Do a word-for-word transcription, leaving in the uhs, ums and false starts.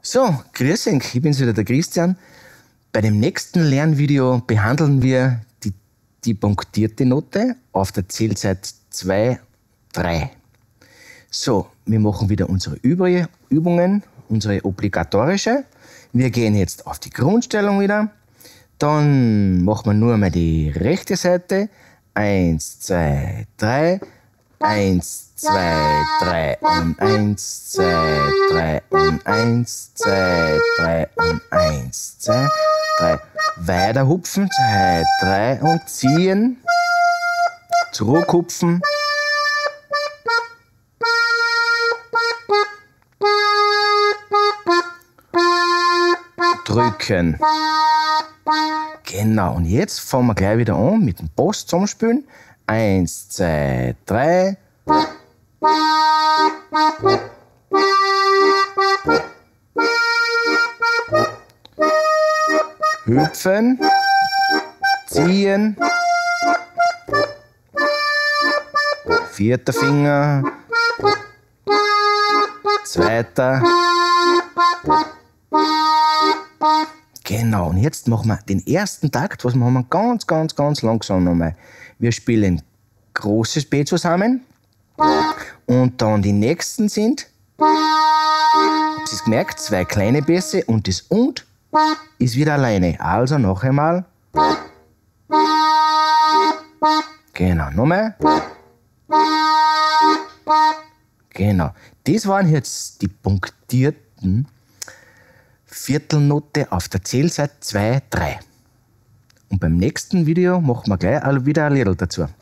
So, grüß euch, ich bin's wieder, der Christian. Bei dem nächsten Lernvideo behandeln wir die, die punktierte Note auf der Zählzeit zwei, drei. So, wir machen wieder unsere übrige Übungen, unsere obligatorische. Wir gehen jetzt auf die Grundstellung wieder. Dann machen wir nur mal die rechte Seite. Eins, zwei, drei. Eins, zwei, drei und eins, zwei, drei und eins, zwei, drei und eins, zwei, drei. Weiter hupfen, zwei, drei und ziehen. Zurückhupfen. Drücken. Genau, und jetzt fangen wir gleich wieder an mit dem Bass zusammenspielen. Eins, zwei, drei. Hüpfen. Ziehen. Vierter Finger. Zweiter. Genau, und jetzt machen wir den ersten Takt, was machen wir ganz, ganz, ganz langsam nochmal. Wir spielen großes B zusammen und dann die nächsten sind, habt ihr es gemerkt, zwei kleine Bässe und das und ist wieder alleine. Also noch einmal. Genau, nochmal. Genau, das waren jetzt die punktierten Viertelnote auf der Zählzeit zwei, drei. Und beim nächsten Video machen wir gleich wieder ein Liedl dazu.